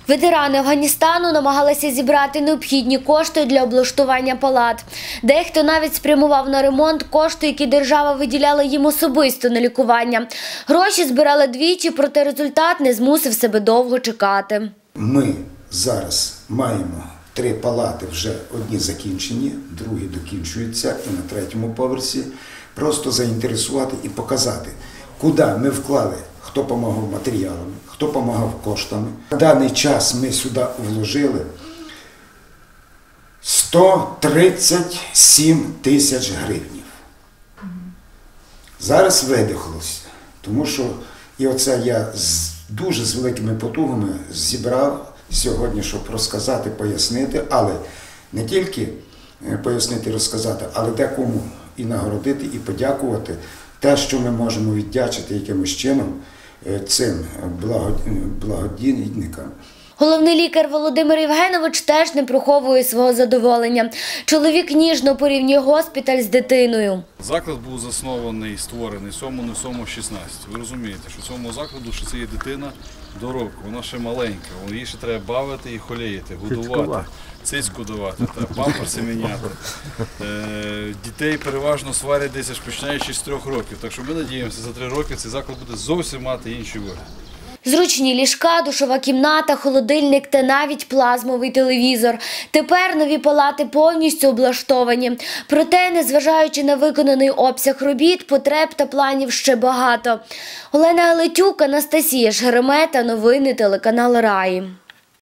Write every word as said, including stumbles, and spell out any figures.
Ветерани Афганістану намагалися зібрати необхідні кошти для облаштування палат. Дехто навіть спрямував на ремонт кошти, які держава виділяла їм особисто на лікування. Гроші збирали двічі, проте результат не змусив себе довго чекати. Ми зараз маємо три палати, вже одні закінчені, другі докінчуються і на третьому поверсі. Просто заінтересувати і показати, куди ми вклали, хто допомагав матеріалами, хто допомагав коштами. На даний час ми сюди вложили сто тридцять сім тисяч гривень. Зараз видихлося, тому що і оце я з, дуже з великими потугами зібрав сьогодні, щоб розказати, пояснити, але не тільки пояснити, розказати, але декому і нагородити, і подякувати те, що ми можемо віддячити якимось чином цим благодійникам. Головний лікар Володимир Євгенович теж не приховує свого задоволення. Чоловік ніжно порівнює госпіталь з дитиною. Заклад був заснований, створений сьомому шістнадцять. Ви розумієте, що цьому закладу, що це є дитина до року, вона ще маленька, її ще треба бавити і холіяти, годувати, цицьку давати, памперси міняти. Дітей переважно сварять десь аж починаючи з трьох років, так що ми надіємося, за три роки цей заклад буде зовсім мати інший вигляд. Зручні ліжка, душова кімната, холодильник та навіть плазмовий телевізор. Тепер нові палати повністю облаштовані. Проте, незважаючи на виконаний обсяг робіт, потреб та планів ще багато. Олена Галетюк, Анастасія Шеремета, новини телеканал Раї.